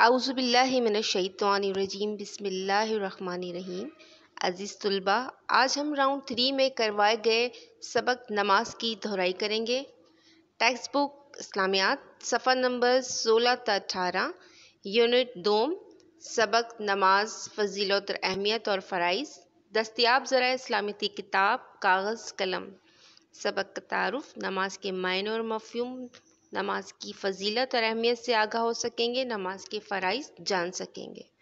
اعوذ باللہ من الشیطان الرجیم بسم اللہ الرحمن الرحیم۔ عزیز طلبہ، آج ہم راؤنڈ 3 میں کروائے گئے سبق نماز کی دہرائی کریں گے۔ ٹیکسٹ بک اسلامیات صفحہ نمبر 16 تا 18، یونٹ 2، سبق نماز فضیلت اور اہمیت اور فرائض، دستیاب ذرائع اسلامیتی کتاب کاغذ قلم۔ سبق کا تعارف، نماز کے معنی اور مفہوم، نماز کی فضیلت اور اہمیت سے آگاہ ہو سکیں گے، نماز کے فرائض جان سکیں گے۔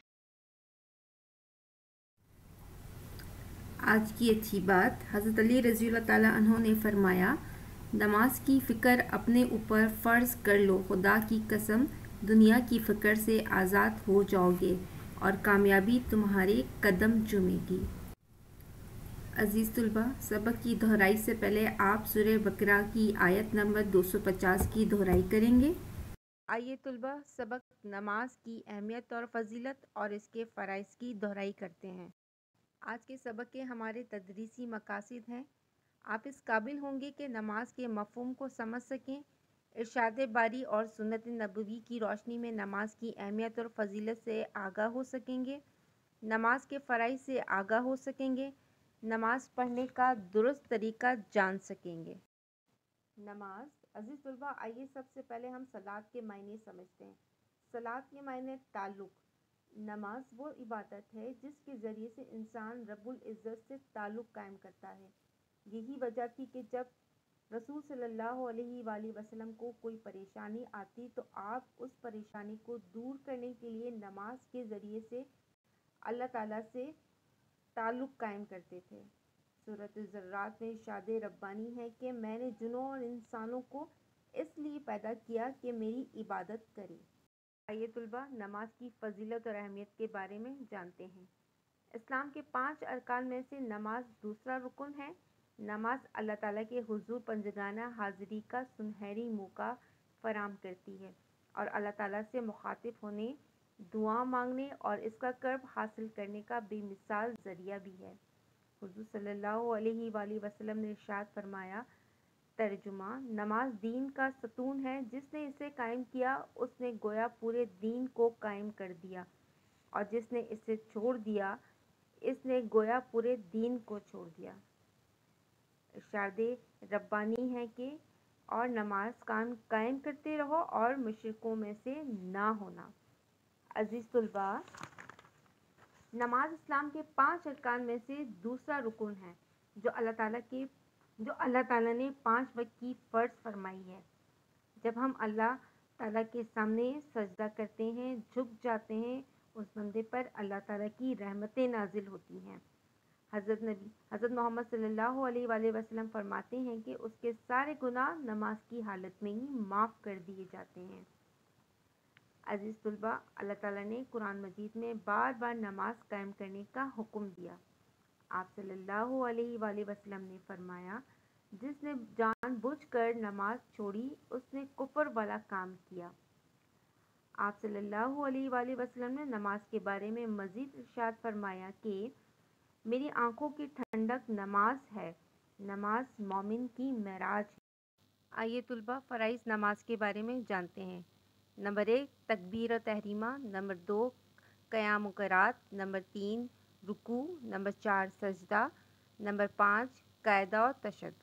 آج کی اچھی بات، حضرت علی رضی اللہ تعالیٰ عنہ نے فرمایا، نماز کی فکر اپنے اوپر فرض کر لو، خدا کی قسم دنیا کی فکر سے آزاد ہو جاؤ گے اور کامیابی تمہارے قدم چومے گی۔ عزیز طلبہ، سبق کی دہرائی سے پہلے آپ سورہ بقرہ کی آیت نمبر 250 کی دہرائی کریں گے۔ آئیے طلبہ، سبق نماز کی اہمیت اور فضیلت اور اس کے فرائض کی دہرائی کرتے ہیں۔ آج کے سبق کے ہمارے تدریسی مقاصد ہیں: آپ اس قابل ہوں گے کہ نماز کے مفہوم کو سمجھ سکیں، ارشاد باری اور سنت نبوی کی روشنی میں نماز کی اہمیت اور فضیلت سے آگاہ ہو سکیں گے، نماز کے فرائض سے آگاہ ہو سکیں گے، نماز پڑھنے کا درست طریقہ جان سکیں گے۔ نماز، عزیز طلبہ، آئیے سب سے پہلے ہم صلاۃ کے معنی سمجھتے ہیں۔ صلاۃ کے معنی تعلق۔ نماز وہ عبادت ہے جس کے ذریعے سے انسان رب العزت سے تعلق قائم کرتا ہے۔ یہی وجہ تھی کہ جب رسول صلی اللہ علیہ وآلہ وسلم کو کوئی پریشانی آتی تو آپ اس پریشانی کو دور کرنے کے لیے نماز کے ذریعے سے اللہ تعالیٰ سے تعلق قائم کرتے تھے۔ سورۃ الذرات میں ارشاد ربانی ہے کہ میں نے جنوں اور انسانوں کو اس لیے پیدا کیا کہ میری عبادت کرے۔ آئیے طلبہ، نماز کی فضیلت اور اہمیت کے بارے میں جانتے ہیں۔ اسلام کے 5 ارکان میں سے نماز دوسرا رکن ہے۔ نماز اللہ تعالیٰ کے حضور بندگانہ حاضری کا سنہری موقع فراہم کرتی ہے اور اللہ تعالیٰ سے مخاطب ہونے، دعا مانگنے اور اس کا قرب حاصل کرنے کا بے مثال ذریعہ بھی ہے۔ حضور صلی اللہ علیہ وآلہ وسلم نے ارشاد فرمایا، ترجمہ: نماز دین کا ستون ہے، جس نے اسے قائم کیا اس نے گویا پورے دین کو قائم کر دیا، اور جس نے اسے چھوڑ دیا اس نے گویا پورے دین کو چھوڑ دیا۔ ارشاد ربانی ہے کہ اور نماز قائم کرتے رہو اور مشرکوں میں سے نہ ہونا۔ عزیز طلبہ، نماز اسلام کے 5 ارکان میں سے دوسرا رکن ہے جو اللہ تعالیٰ نے 5 وقت کی فرض فرمائی ہے۔ جب ہم اللہ تعالیٰ کے سامنے سجدہ کرتے ہیں، جھک جاتے ہیں، اس بندے پر اللہ تعالیٰ کی رحمتیں نازل ہوتی ہیں۔ حضرت محمد صلی اللہ علیہ وآلہ وسلم فرماتے ہیں کہ اس کے سارے گناہ نماز کی حالت میں ہی معاف کر دیے جاتے ہیں۔ عزیز طلبہ، اللہ تعالیٰ نے قرآن مجید میں بار بار نماز قائم کرنے کا حکم دیا۔ آپ صلی اللہ علیہ وآلہ وسلم نے فرمایا، جس نے جان بوجھ کر نماز چھوڑی اس نے کفر والا کام کیا۔ آپ صلی اللہ علیہ وآلہ وسلم نے نماز کے بارے میں مزید ارشاد فرمایا کہ میری آنکھوں کی ٹھنڈک نماز ہے، نماز مومن کی معراج ہے۔ آئیے طلبہ، فرائض نماز کے بارے میں جانتے ہیں۔ نمبر 1 تکبیر و تحریمہ، نمبر 2 قیام و قرات، نمبر 3 رکوع، نمبر 4 سجدہ، نمبر 5 قاعدہ و تشہد۔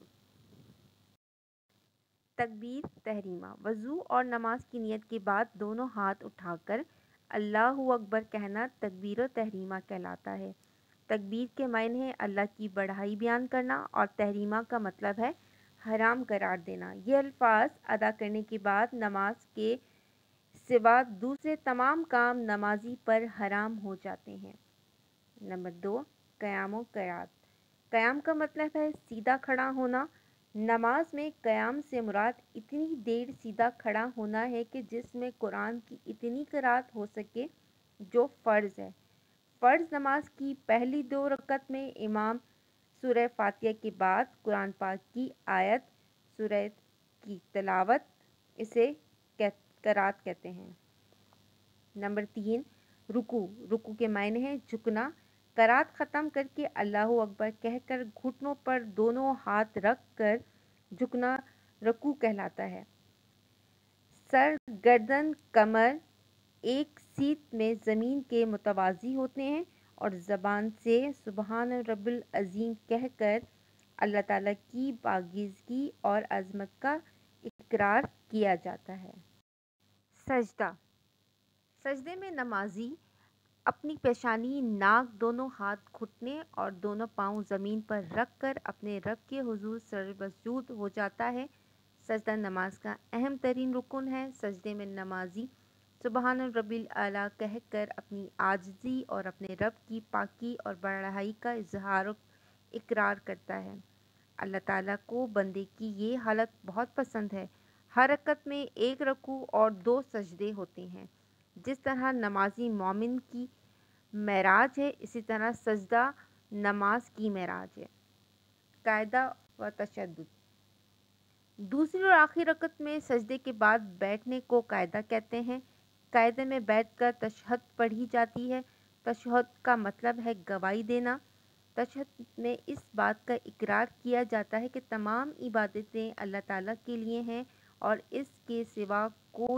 تکبیر تحریمہ، وضو اور نماز کی نیت کے بعد دونوں ہاتھ اٹھا کر اللہ اکبر کہنا تکبیر و تحریمہ کہلاتا ہے۔ تکبیر کے معنی ہے اللہ کی بڑائی بیان کرنا اور تحریمہ کا مطلب ہے حرام قرار دینا۔ یہ الفاظ ادا کرنے کے بعد نماز کے سوا دوسرے تمام کام نمازی پر حرام ہو جاتے ہیں۔ نمبر 2 قیام و قرات۔ قیام کا مطلب ہے سیدھا کھڑا ہونا۔ نماز میں قیام سے مراد اتنی دیر سیدھا کھڑا ہونا ہے کہ جس میں قرآن کی اتنی قرات ہو سکے جو فرض ہے۔ فرض نماز کی پہلی 2 رکعت میں امام سورہ فاتحہ کے بعد قرآن پاک کی آیت سورہ کی تلاوت، اسے قرات کہتے ہیں۔ نمبر 3 رکوع۔ رکوع کے معنی ہے جھکنا۔ قرات ختم کر کے اللہ اکبر کہہ کر گھٹنوں پر دونوں ہاتھ رکھ کر جھکنا رکوع کہلاتا ہے۔ سر، گردن، کمر ایک صیت میں زمین کے متوازی ہوتے ہیں اور زبان سے سبحان رب العظیم کہہ کر اللہ تعالیٰ کی پاکیزگی اور عظمت کا اقرار کیا جاتا ہے۔ سجدہ۔ سجدے میں نمازی اپنی پیشانی، ناک، دونوں ہاتھ گھٹنے اور دونوں پاؤں زمین پر رکھ کر اپنے رب کے حضور سرمسجود ہو جاتا ہے۔ سجدہ نماز کا اہم ترین رکن ہے۔ سجدے میں نمازی سبحان رب الاعلیٰ کہہ کر اپنی عاجزی اور اپنے رب کی پاکی اور بڑائی کا اظہار و اقرار کرتا ہے۔ اللہ تعالیٰ کو بندے کی یہ حالت بہت پسند ہے۔ ہر رکعت میں 1 رکوع اور 2 سجدے ہوتے ہیں۔ جس طرح نمازی مومن کی معراج ہے، اسی طرح سجدہ نماز کی معراج ہے۔ قاعدہ و تشدد۔ دوسری اور آخری رکعت میں سجدے کے بعد بیٹھنے کو قاعدہ کہتے ہیں۔ قاعدے میں بیٹھ کر تشہد پڑھی جاتی ہے۔ تشہد کا مطلب ہے گواہی دینا۔ تشہد میں اس بات کا اقرار کیا جاتا ہے کہ تمام عبادتیں اللہ تعالیٰ کے لیے ہیں اور اس کے سوا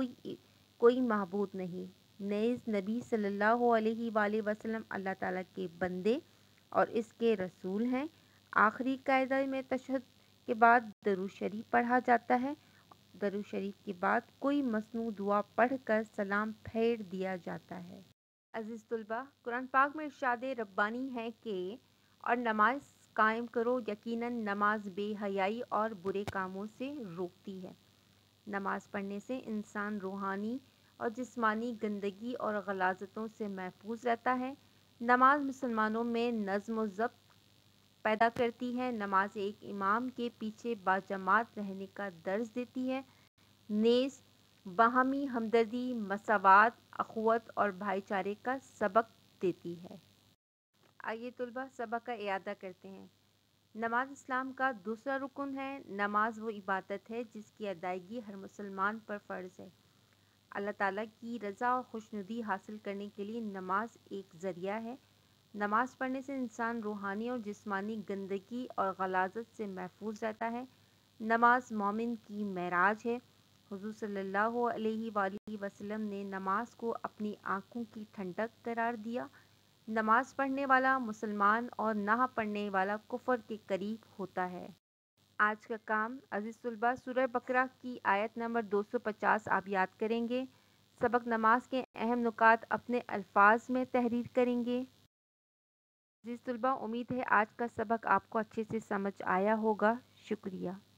کوئی معبود نہیں۔ نیز نبی صلی اللہ علیہ وآلہ وسلم اللہ تعالیٰ کے بندے اور اس کے رسول ہیں۔ آخری قاعدہ میں تشہد کے بعد درود شریف پڑھا جاتا ہے۔ درود شریف کے بعد کوئی مصنوع دعا پڑھ کر سلام پھیر دیا جاتا ہے۔ عزیز طلباء، قرآن پاک میں ارشاد ربانی ہے کہ اور نماز قائم کرو، یقیناً نماز بے حیائی اور برے کاموں سے روکتی ہے۔ نماز پڑھنے سے انسان روحانی اور جسمانی گندگی اور غلاظتوں سے محفوظ رہتا ہے۔ نماز مسلمانوں میں نظم و ضبط پیدا کرتی ہے۔ نماز ایک امام کے پیچھے باجماعت رہنے کا درس دیتی ہے، نیز باہمی ہمدردی، مساوات، اخوت اور بھائی چارے کا سبق دیتی ہے۔ آئیے طلباء سبق کا اعادہ کرتے ہیں۔ نماز اسلام کا دوسرا رکن ہے۔ نماز وہ عبادت ہے جس کی ادائیگی ہر مسلمان پر فرض ہے۔ اللہ تعالیٰ کی رضا اور خوشنودی حاصل کرنے کے لیے نماز ایک ذریعہ ہے۔ نماز پڑھنے سے انسان روحانی اور جسمانی گندگی اور غلاظت سے محفوظ رہتا ہے۔ نماز مومن کی معراج ہے۔ حضور صلی اللہ علیہ وآلہ وسلم نے نماز کو اپنی آنکھوں کی ٹھنڈک قرار دیا۔ نماز پڑھنے والا مسلمان اور نہ پڑھنے والا کفر کے قریب ہوتا ہے۔ آج کا کام عزیز طلباء، سورہ بقرہ کی آیت نمبر 250 آپ یاد کریں گے۔ سبق نماز کے اہم نکات اپنے الفاظ میں تحریر کریں گے۔ عزیز طلباء، امید ہے آج کا سبق آپ کو اچھے سے سمجھ آیا ہوگا۔ شکریہ۔